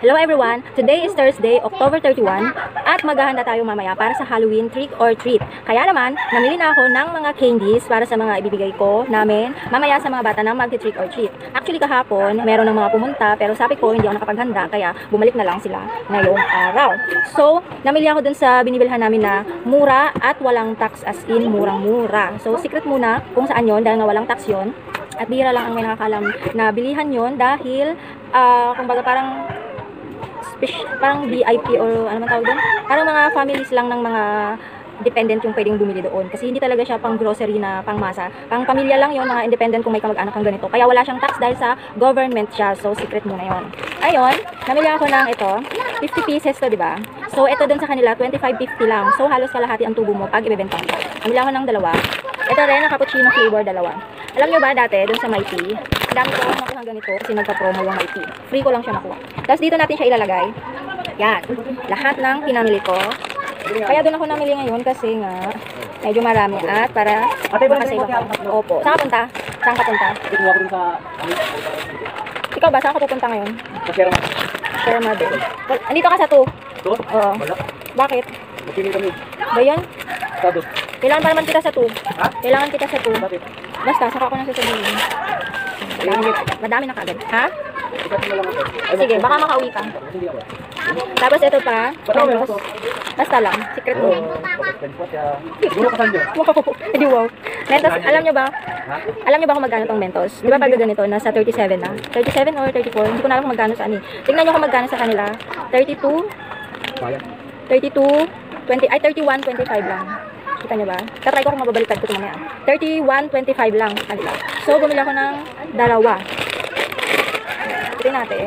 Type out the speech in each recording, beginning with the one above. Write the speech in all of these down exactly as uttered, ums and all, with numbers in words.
Hello everyone! Today is Thursday, October thirty-first at maghahanda tayo mamaya para sa Halloween trick or treat. Kaya naman, namili na ako ng mga candies para sa mga ibibigay ko namin mamaya sa mga bata na mag-trick or treat. Actually kahapon, meron ng mga pumunta pero sabi ko hindi ako nakapaghanda kaya bumalik na lang sila ngayong araw. So, namili ako dun sa binibilhan namin na mura at walang tax, as in murang-mura. So, secret muna kung saan yon dahil nga walang tax yon. At bihira lang ang may nakakalam na bilihan yon dahil uh, kumbaga parang parang V I P or ano man tawag doon. Parang mga families lang ng mga dependent yung pwedeng bumili doon. Kasi hindi talaga siya pang grocery na pang masa. Pang pamilya lang yon, mga independent kung may kamag-anak kang ganito. Kaya wala siyang tax dahil sa government siya. So, secret muna yon. Ayun, namili ako ng ito. fifty pieces to, di ba? So, ito doon sa kanila, twenty-five fifty lang. So, halos kalahati ang tubo mo pag ibebenta mo. Namili ako ng dalawa. Ito rin, na cappuccino flavor, dalawa. Alam nyo ba dati, doon sa Mighty, dami ko nakuha ganito kasi nagpa-promo yung Mighty. Free ko lang siya nakuha. Tapos dito natin siya ilalagay. Yan. Lahat ng pinamili ko. Kaya doon ako namili ngayon kasi nga medyo marami at para makasave ako. Opo. Saan ka punta? Saan ka punta? Ikaw ba? Saan ka pupunta ngayon? Sa Sierra Madre. Sierra Madre. Andito ka sa two? two? Oo. Bakit? Magpili kami. Ba yan? Sa two. Kailangan pa naman kita sa two. Ha? Kailangan kita sa two. Bakit? Basta, saka ko na sasabihin. Madami, madami na kagad. Ha? Sige, baka makauwi ka. Tapos ito pa. Tapos, basta lang. Secret mo. Siguro kasan nyo? Wow. Hindi wow. Mentos, alam nyo ba? Alam nyo ba kung magkano tong Mentos? Di ba pag ganito, nasa thirty-seven na? thirty-seven or thirty-four? Hindi ko na alam kung magkano saan eh. Tingnan nyo kung magkano sa kanila. thirty-two, thirty-two, twenty, ay thirty-one, twenty-five lang. Kita nyo ba? Tatry ko kung mababaliktad ko ito mamaya. thirty-one, twenty-five lang sa kanila. So, bumili ako ng dalawa. Ito natin.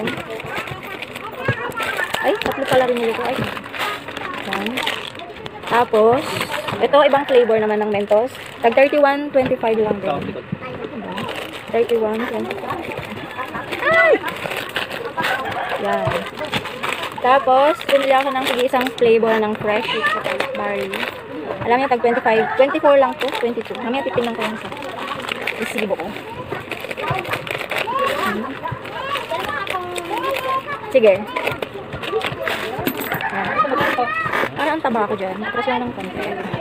Ay, tatlo pala rin nito. Ay. Yan. Tapos, ito ibang flavor naman ng Mentos. Tag thirty-one, twenty-five lang din. thirty-one, twenty-five. Ay! Yan. Tapos, bumili ako ng isang flavor ng fresh berry. Alam niyo, tag twenty-five, twenty-four lang to, twenty-two. Mamaya titingnan ko yung sa isibo ko. Hmm. Sige. Yan. Para ang taba ko dyan. Press lang ng konti.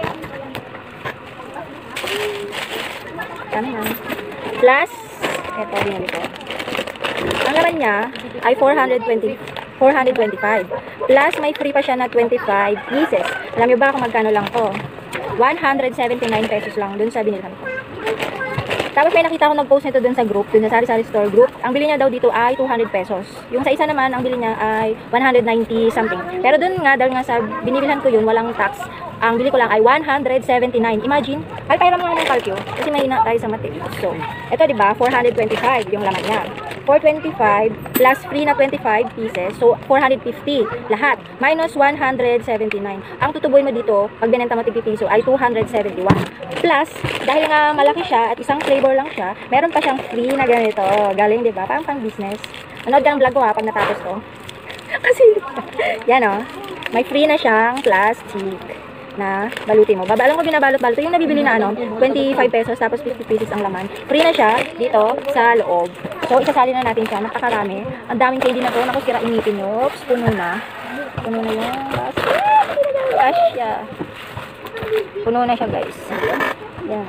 Yan yan. Plus, eto, binili ko. Ang laman niya ay four hundred twenty, four hundred twenty-five. Plus, may free pa siya na twenty-five pieces. Alam niyo ba kung magkano lang to? one hundred seventy-nine pesos lang dun sa binilhan ko. Tapos may nakita ko nag-post nito dun sa group, dun sa sari-sari store group. Ang bili niya daw dito ay two hundred pesos. Yung sa isa naman, ang bili niya ay one hundred ninety something. Pero dun nga, dahil nga sa binibilhan ko yun, walang tax. Ang bili ko lang ay one hundred seventy-nine. Imagine, ay pairam nga ng calcio kasi may na tayo sa mati. So, ito diba, four hundred twenty-five yung laman niya. four twenty-five plus free na twenty-five pieces. So, four hundred fifty lahat. Minus one hundred seventy-nine. Ang tutuboy mo dito, pag binenta mo tig piso ay two hundred seventy-one. Plus, dahil nga malaki siya at isang flavor lang siya, meron pa siyang free na ganito. Galing, diba? Parang pang business. Anood ka ng vlog ko ha, pag natapos to. Kasi, yan o. May free na siyang plastic na balutin mo. Baba, alam ko binabalot-balot. Yung nabibili na ano, twenty-five pesos tapos fifty pieces ang laman. Free na siya dito sa loob. So, isasali na natin siya. Napakarami. Ang daming candy na to. Naku, sira initin nyo. Oops, puno na. Puno na yung gosh, yeah. Puno na siya, guys. Yan.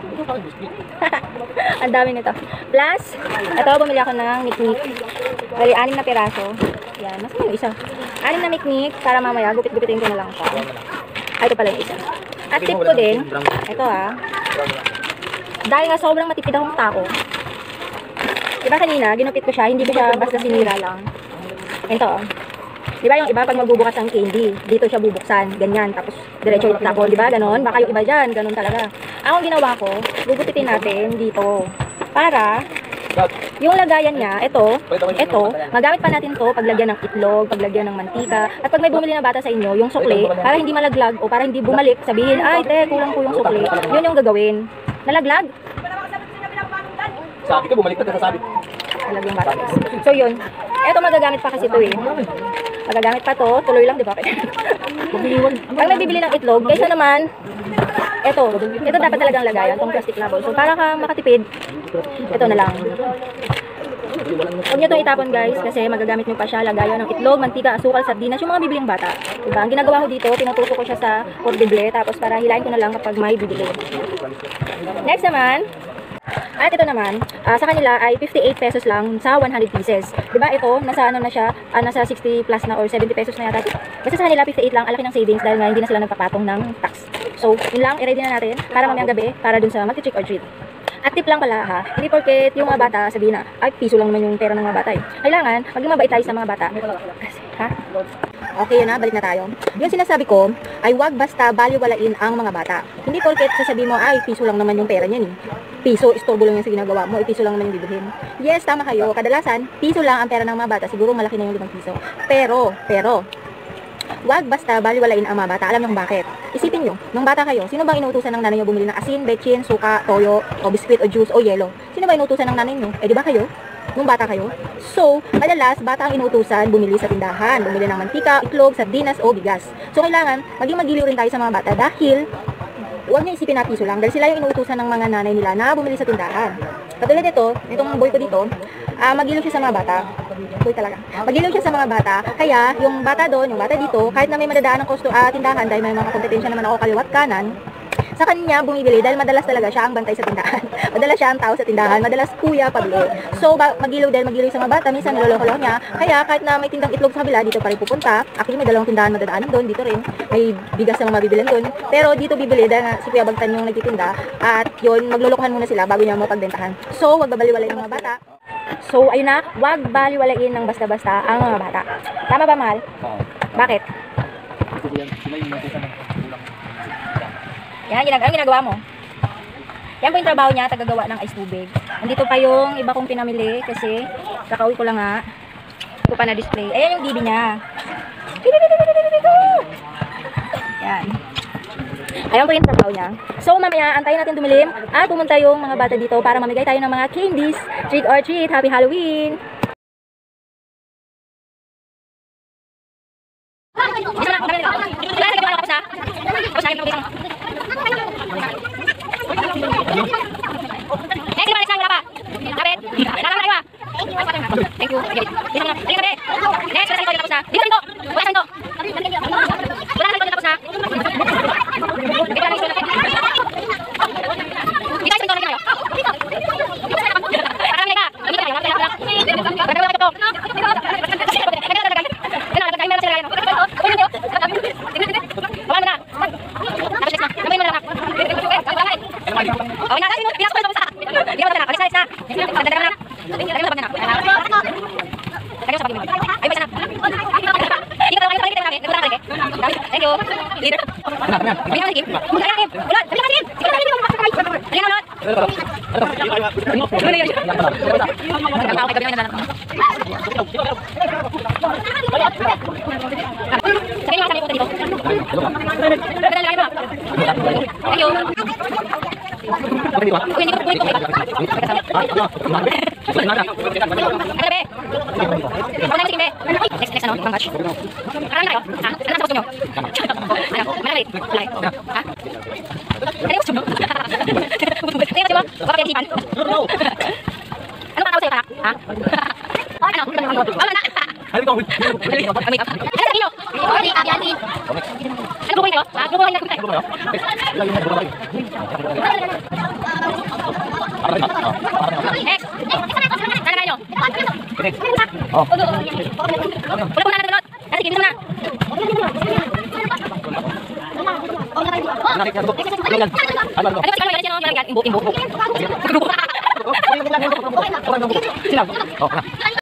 Ang dami nito. Plus, ito, bumili ako ng niknik. Bali, anim na piraso. Yan, mas yung isa. Anim na niknik para mamaya, gupit-gupitin ko na lang siya. Ay, ito pala yung isa. At tip ko din, ito ah. Dahil nga sobrang matipid akong tao. Diba kanina, ginupit ko siya, hindi ko siya basta sinira lang. Ito oh. Diba yung iba pag magbubukas ng candy, dito siya bubuksan, ganyan, tapos diretso yung tapon, diba, ganon? Baka yung iba dyan, ganon talaga. Ang ginawa ko, gugupitin natin dito. Para, yung lagayan niya, ito, ito, magamit pa natin to paglagyan ng itlog, paglagyan ng mantika, at pag may bumili na bata sa inyo, yung sukli, para hindi malaglag o para hindi bumalik, sabihin, ay, te, kulang po yung sukli, yun yung gagawin. Nalaglag? Sabi ko, bumalik ka sa sabi. Nalaglag yung bata. So yun, ito magagamit pa kasi ito eh. Magagamit pa to, tuloy lang, di ba? Pag may bibili ng itlog, kaysa naman, ito, ito dapat talagang lagayan, tong plastic label. So para ka makatipid, ito na lang. Huwag nyo itong itapon guys kasi magagamit nyo pa siya. Lagayan ng itlog, mantika, asukal, sardinas, yung mga bibiling bata. Diba? Ang ginagawa ko dito, tinutusok ko siya sa pordible tapos para hilahin ko na lang kapag may bibili. Next naman, at ito naman, ah, sa kanila ay fifty-eight pesos lang sa one hundred pieces. Diba ito, nasa ano na siya, ah, nasa sixty plus na or seventy pesos na yata. Basta sa kanila fifty-eight lang, alaki ng savings dahil nga hindi na sila nagpapatong ng tax. So, yun lang, i-ready na natin para mamayang gabi para dun sa mag-trick or treat. At tip lang pala ha, hindi porket yung mga bata sabihin na, ay piso lang naman yung pera ng mga bata eh. Kailangan, maging mabait tayo sa mga bata. Kasi, ha? Okay yun na, balik na tayo. Yung sinasabi ko, ay wag basta baliwalain ang mga bata. Hindi porket sasabihin mo, ay piso lang naman yung pera niyan eh. Piso, istorbo lang yung sa ginagawa mo, eh, piso lang naman yung bibilhin. Yes, tama kayo. Kadalasan, piso lang ang pera ng mga bata. Siguro malaki na yung limang piso. Pero, pero, wag basta baliwalain ang mga bata. Alam niyo kung bakit? Isipin niyo, nung bata kayo, sino bang inuutusan ng nanay niyo bumili ng asin, betchin, suka, toyo, o biskwit, o juice, o yelo? Sino ba inuutusan ng nanay niyo? Eh, di ba kayo? Nung bata kayo? So, madalas, bata ang inuutusan bumili sa tindahan, bumili ng mantika, itlog, sardinas, o bigas. So, kailangan, maging magiliw rin tayo sa mga bata dahil huwag niyo isipin na piso lang dahil sila yung inuutusan ng mga nanay nila na bumili sa tindahan. Katulad nito, itong boy ko dito, uh, magiliw siya sa mga bata. Boy talaga. Magiliw siya sa mga bata. Kaya, yung bata doon, yung bata dito, kahit na may madadaan ng kosto, uh, tindahan dahil may mga kompetensya naman ako kaliwat kanan, sa kanya bumibili dahil madalas talaga siya ang bantay sa tindahan. Madalas siya ang tao sa tindahan, madalas kuya pabili. So, ba, magiliw dahil magiliw sa mga bata, minsan niloloko niya. Kaya, kahit na may tindang itlog sa kabila, dito pa rin pupunta. Actually, may dalawang tindahan madadaanan doon, dito rin. May bigas na mga mabibilan doon. Pero dito bibili dahil nga si Kuya Bagtan yung nagtitinda. At yun, maglulukuhan muna sila bago niya mapagbentahan. So, wag babaliwalain ng mga bata. So, ayun na, wag baliwalain ng basta-basta ang mga bata. Tama ba, Mahal? Bakit? Yan, ginag ang ginagawa mo. Yan po yung trabaho niya, tagagawa ng ice tubig. Andito pa yung iba kong pinamili kasi kakauwi ko lang nga. Hindi ko pa na-display. Ayan yung bibi niya. Yan. Ayan po yung trabaho niya. So, mamaya, antayin natin dumilim at pumunta yung mga bata dito para mamigay tayo ng mga candies. Trick or treat. Happy Halloween! Thank you. Dito na. Dito na. Next, wala sa ito tapos na. Dito rin to. Wala sa ito. Wala sa ito tapos na. Dito na ito. Dito ito na kayo. Parang nga. Dito kayo. Dito lang. Dito lang ito. Wala na. Tapos na. Kamay mo na. Oh, na. Pinas ko na sa. Dito na. Alis na. Dito na. Thank you. Leader. May naman game. Wala game. Wala. Wala game. Sige na game. Ayan na. Ano yan? Ang kay gabi na lang. Sige na, sabi ko dito. Dala lang ba? Thank you. Kunin ko, kunin ko. Ano be? Ano na sige be? Next next ano, pang batch. Karang kayo. Ha? Ano sa gusto niyo? Ano? Malaki. Malaki. Ha? Ano gusto mo? Ano gusto mo? Bakit yung sipan? Ano pa tawag sa'yo, kanak? Ha? Ano? Wala na. Ano ba? Ano ba? Ano sabi nyo? Ano bukuhin kayo? Ha? Bukuhin na kami tayo. Next. Ano kayo? Wala po na natulot. Kasi kinis mo na. Ano ba si Carlo? Yan yan. Imbo, imbo. Imbo. Sila. Oh,